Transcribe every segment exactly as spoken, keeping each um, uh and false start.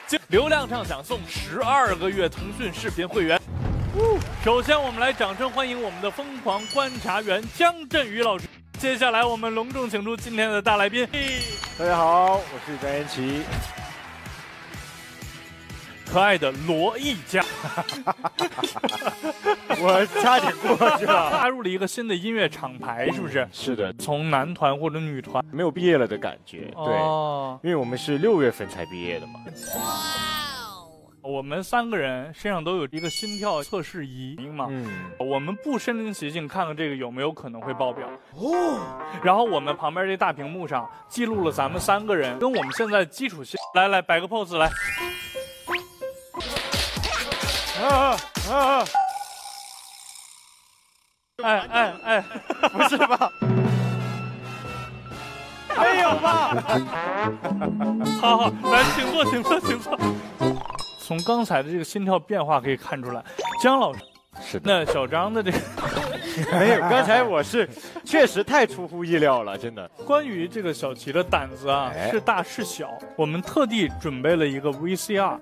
流量畅享送十二个月腾讯视频会员。首先，我们来掌声欢迎我们的疯狂观察员姜振宇老师。接下来，我们隆重请出今天的大来宾。 大家好，我是张延琪。 可爱的罗艺佳， 我差点过去了。 加入了一个新的音乐厂牌，是不是？ 是的， 从男团或者女团， 没有毕业了的感觉。对， 哦、 因为我们是六月份才毕业的嘛。 我们三个人身上都有一个心跳测试仪嘛，嗯，我们不身临其境看看这个有没有可能会爆表哦。然后我们旁边这大屏幕上记录了咱们三个人跟我们现在基础性，来来摆个 pose 来。啊啊！哎哎哎， 不是吧？没有吧？ 好好，来，请坐，请坐，请坐。从刚才的这个心跳变化可以看出来，姜老师是的。 那小张的这个没有，刚才我是确实太出乎意料了，真的。 关于这个小齐的胆子啊，哎、是大是小，我们特地准备了一个 V C R。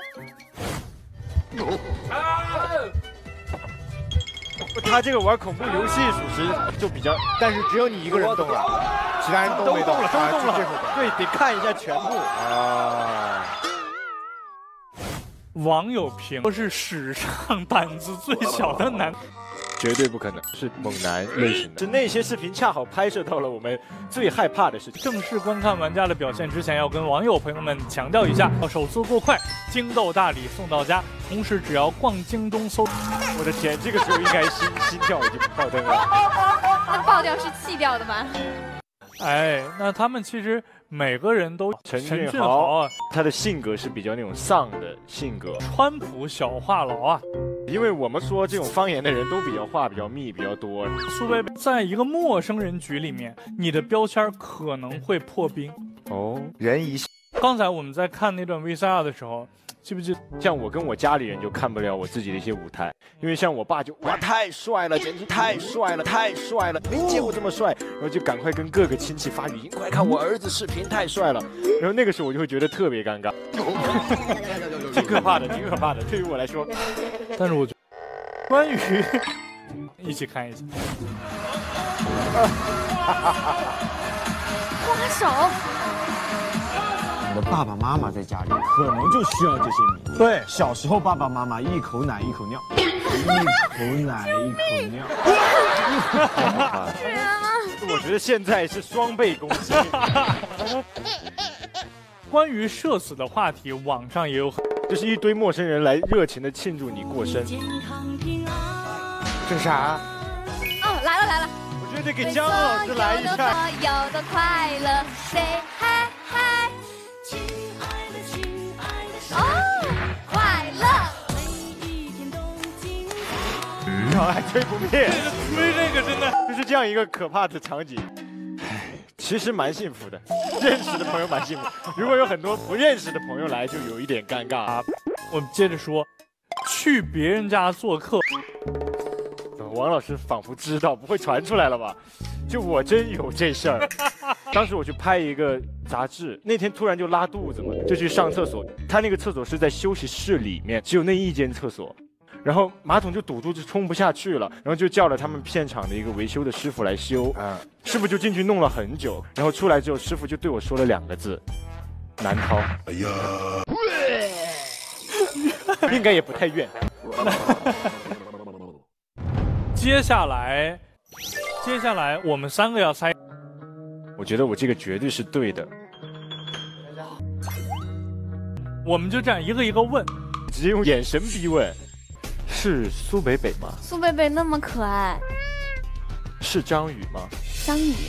他这个玩恐怖游戏属实就比较，但是只有你一个人动了，其他人都没动了， 都动了， 对，得看一下全部啊。 网友评说是史上胆子最小的男， 绝对不可能是猛男类型的。是那些视频恰好拍摄到了我们最害怕的事情。 正式观看玩家的表现之前，要跟网友朋友们强调一下：手速过快，京豆大礼送到家。同时，只要逛京东搜， 我的天，这个时候应该心心跳已经爆灯了。 那爆掉是气掉的吗？ 哎，那他们其实每个人都陈俊豪啊，他的性格是比较那种丧的性格， 川普小话痨啊。 因为我们说这种方言的人都比较话比较密比较多。 苏贝贝，在一个陌生人局里面，你的标签可能会破冰。 哦，人一。 刚才我们在看那段 V C R 的时候，记不记得？ 像我跟我家里人就看不了我自己的一些舞台，因为像我爸就哇太帅了，简直太帅了，太帅了，没见过这么帅，然后就赶快跟各个亲戚发语音，快看我儿子视频太帅了。然后那个时候我就会觉得特别尴尬，挺可怕的，挺可怕的，对于我来说。 但是我觉得关于一起看一下， 花手。 你的爸爸妈妈在家里可能就需要这些名字。对，小时候爸爸妈妈一口奶一口尿，一口奶一口尿。 我觉得现在是双倍攻击。 关于社死的话题，网上也有很， 就是一堆陌生人来热情的庆祝你过生。这是啥？ 哦，来了来了。 我觉得给姜老师来一下。 有的快乐 ，say hi hi。哦，快乐！ 然后还吹不灭， 吹这个真的就是这样一个可怕的场景。唉，其实蛮幸福的，认识的朋友蛮幸福。如果有很多不认识的朋友来，就有一点尴尬啊。 我们接着说，去别人家做客。 王老师仿佛知道，不会传出来了吧？就我真有这事儿。当时我去拍一个杂志，那天突然就拉肚子嘛，就去上厕所。他那个厕所是在休息室里面，只有那一间厕所，然后马桶就堵住，就冲不下去了。然后就叫了他们片场的一个维修的师傅来修。啊，师傅就进去弄了很久，然后出来之后，师傅就对我说了两个字：难掏。哎呀，应该也不太怨。 接下来，接下来我们三个要猜。 我觉得我这个绝对是对的。 我们就这样一个一个问， 直接用眼神逼问。是苏北北吗？ 苏贝贝那么可爱。 是张宇吗？ 张宇，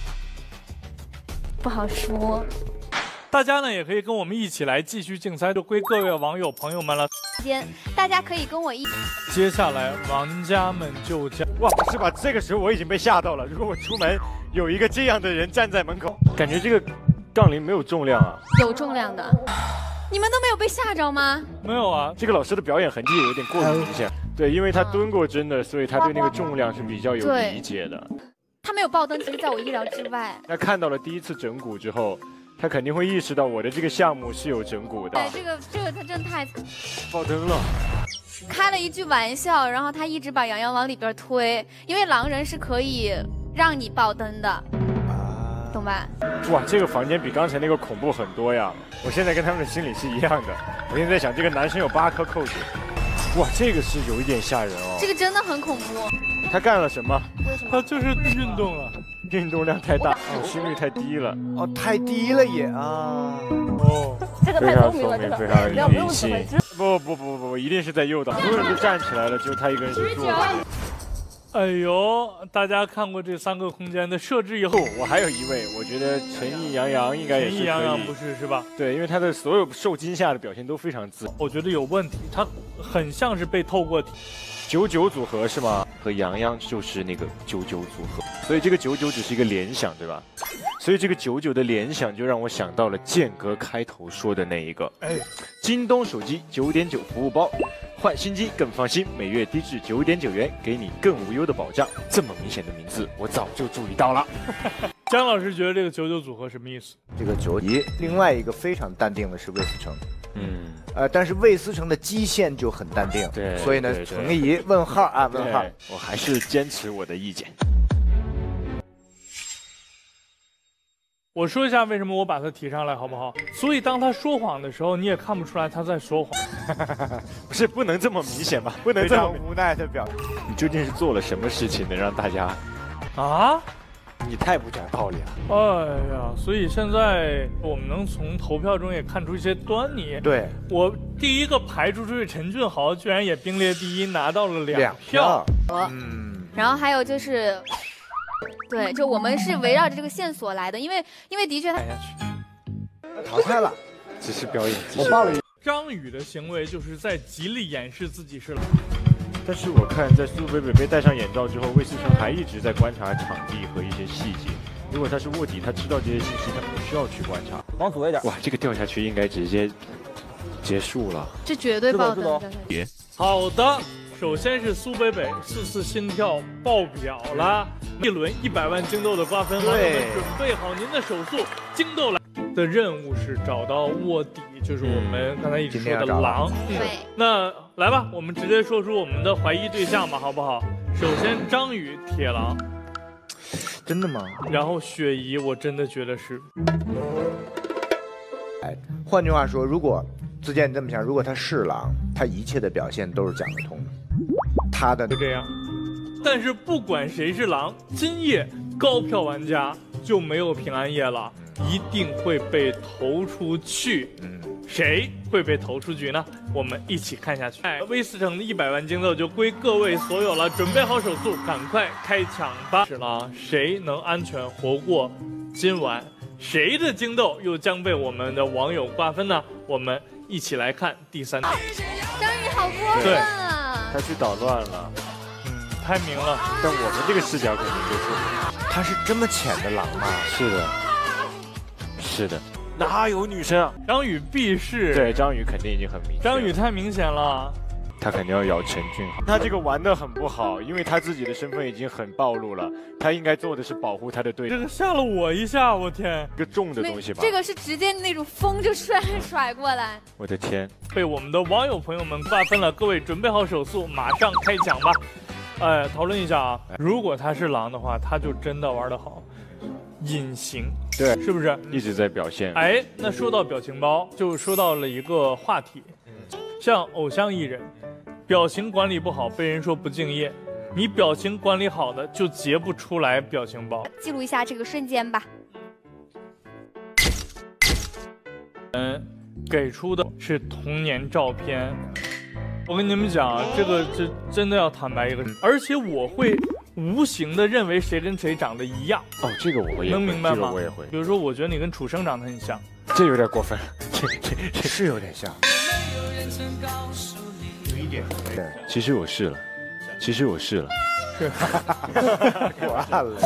不好说。 大家呢也可以跟我们一起来继续竞猜，就归各位网友朋友们了。 间，大家可以跟我一。 接下来玩家们就将哇，不是吧？这个时候我已经被吓到了。如果我出门有一个这样的人站在门口，感觉这个杠铃没有重量啊。 有重量的。你们都没有被吓着吗？ 没有啊， 这个老师的表演痕迹也有点过于明显。对，因为他蹲过真的，所以他对那个重量是比较有理解的。 他没有爆灯，其实在我意料之外。 那看到了第一次整蛊之后， 他肯定会意识到我的这个项目是有整蛊的。 对，这个这个他真太爆灯了。 开了一句玩笑，然后他一直把洋洋往里边推，因为狼人是可以让你爆灯的，懂吧？ 哇，这个房间比刚才那个恐怖很多呀！我现在跟他们的心理是一样的。我现在在想，这个男生有八颗扣子，哇，这个是有一点吓人哦。 这个真的很恐怖。 他干了什么？ 为什么？ 他就是运动了， 运动量太大，哦，心率太低了。 哦，太低了也啊。 哦， 这个太聪明了，这个非常不用理性。不不不不，一定是在诱导，所有人都站起来了，只有他一个人是坐的。 哎呦，大家看过这三个空间的设置以后， 我还有一位，我觉得陈毅杨洋应该也是可以。 陈毅杨洋不是是吧？ 对，因为他的所有受惊吓的表现都非常自然。 我觉得有问题，他很像是被透过体。 九九组合是吗？和杨洋就是那个九九组合，所以这个九九只是一个联想，对吧？所以这个九九的联想就让我想到了间隔开头说的那一个。哎，京东手机九点九服务包，换新机更放心，每月低至九点九元，给你更无忧的保障。这么明显的名字，我早就注意到了。 姜老师觉得这个九九组合什么意思？ 这个九一，另外一个非常淡定的是魏思成。 嗯， 呃，但是魏思成的基线就很淡定， 对， 所以呢，存疑问号啊，问号， 我还是坚持我的意见。 我说一下为什么我把他提上来，好不好？所以当他说谎的时候，你也看不出来他在说谎。 不是，不能这么明显吧？不能这么无奈的表。 你究竟是做了什么事情能让大家啊？ 你太不讲道理了。 哎呀，所以现在我们能从投票中也看出一些端倪。 对， 我第一个排出去的陈俊豪居然也并列第一，拿到了两两票。 嗯，然后还有就是，对，就我们是围绕着这个线索来的，因为因为的确他看下去， 淘汰了， 只是表演。 我报了一。 张宇的行为就是在极力掩饰自己是狼。 但是我看，在苏北北被戴上眼罩之后，魏思成还一直在观察场地和一些细节。如果他是卧底，他知道这些信息，他不需要去观察。 往左一点。 哇，这个掉下去应该直接结束了。 这绝对爆灯。 别。 好的，首先是苏北北四次心跳爆表了，一轮一百万金豆的瓜分，网友们准备好您的手速，金豆来的任务是找到卧底，就是我们刚才一直说的狼。 对、嗯， 那来吧，我们直接说出我们的怀疑对象吧，好不好？首先张宇铁狼， 真的吗？ 然后雪姨，我真的觉得是。 哎，换句话说，如果自健你这么想，如果他是狼，他一切的表现都是讲得通的。他的就这样。但是不管谁是狼，今夜高票玩家就没有平安夜了，一定会被投出去。嗯。谁会被投出局呢？我们一起看下去。哎，魏思成的一百万金豆就归各位所有了，准备好手速，赶快开抢吧！是了，谁能安全活过今晚？谁的金豆又将被我们的网友瓜分呢？我们一起来看第三条。 张宇好过分啊！ 他去捣乱了， 嗯，太明了。 但我们这个视角肯定就是， 他是这么浅的狼吗？ 是的，是的。哪有女生啊？ 张宇必是。 对，张宇肯定已经很明显。 张宇太明显了， 他肯定要咬陈俊豪。他这个玩得很不好，因为他自己的身份已经很暴露了。他应该做的是保护他的队友。 这个吓了我一下，我天！ 一个重的东西吧。 这个是直接那种风就甩甩过来。 我的天！ 被我们的网友朋友们瓜分了，各位准备好手速，马上开抢吧！哎，讨论一下啊，如果他是狼的话，他就真的玩得好。隐形， 对， 是不是一直在表现？ 哎，那说到表情包，就说到了一个话题，像偶像艺人，表情管理不好，被人说不敬业。你表情管理好的，就截不出来表情包。 记录一下这个瞬间吧。 嗯，给出的是童年照片。我跟你们讲，这个这真的要坦白一个，而且我会。无形的认为谁跟谁长得一样哦，这个我会能明白吗？ 这个我也会。 比如说，我觉得你跟楚生长得很像， 这有点过分，这这这是有点像， 有一点。 对， 其实我试了，其实我试了， 是， 果然了。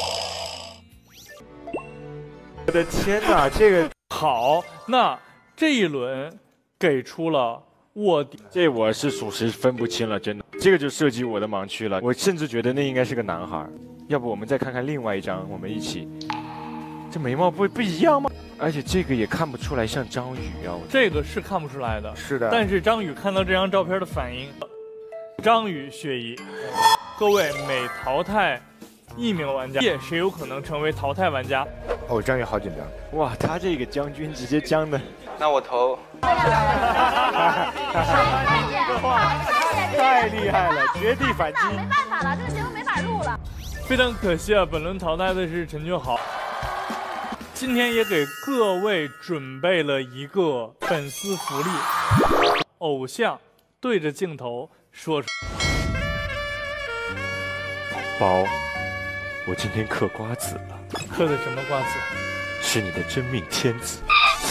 我的天哪，这个好，那这一轮给出了。卧底， 这我是属实分不清了，真的，这个就涉及我的盲区了。我甚至觉得那应该是个男孩。要不我们再看看另外一张，我们一起。 这眉毛不不一样吗？而且这个也看不出来像张宇啊。 这个是看不出来的， 是的。 但是张宇看到这张照片的反应，张宇、雪姨，各位每淘汰一名玩家，谁有可能成为淘汰玩家？ 哦，张宇好紧张。 哇，他这个将军直接将的。 那我投。 这个话太厉害了，绝地反击。 没办法了，这个节目没法录了。 非常可惜啊，本轮淘汰的是陈俊豪。今天也给各位准备了一个粉丝福利，偶像对着镜头说：“ 宝，我今天嗑瓜子了。 嗑的什么瓜子？ 是你的真命天子。”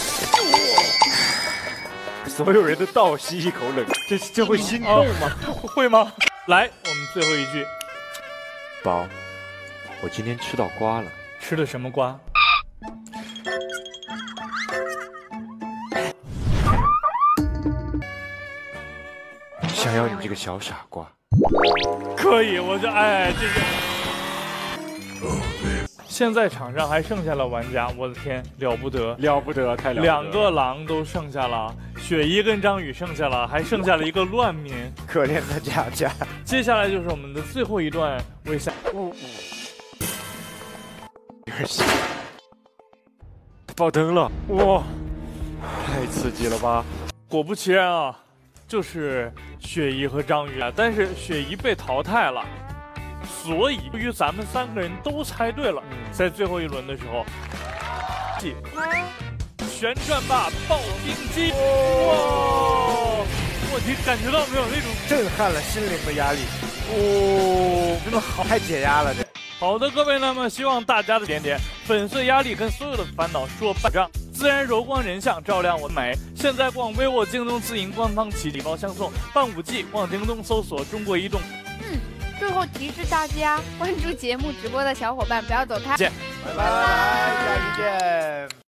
所有人都倒吸一口冷，这这会心动吗？ 哦、会吗？来，我们最后一句。 宝，我今天吃到瓜了。 吃的什么瓜？ 想要你这个小傻瓜。 可以，我就哎，这个。现在场上还剩下了玩家，我的天，了不得， 了不得，太了不得！ 两个狼都剩下了，雪姨跟张宇剩下了，还剩下了一个乱民， 可怜的佳佳。 接下来就是我们的最后一段微笑。 哦哦，有点吓。爆灯了，哇，太刺激了吧！ 果不其然啊，就是雪姨和张宇啊，但是雪姨被淘汰了。所以，由于咱们三个人都猜对了，在最后一轮的时候，旋转吧刨冰机！哇，我你感觉到没有那种震撼了心灵的压力？ 哦，真的好， 太解压了这。 好的，各位，那么希望大家的点点粉碎压力跟所有的烦恼说拜仗，自然柔光人像照亮我的美。现在逛微沃京东自营官方旗礼包相送，办五 G 逛京东搜索中国移动。 最后提示大家，关注节目直播的小伙伴不要走开。 见， 拜拜，下期见。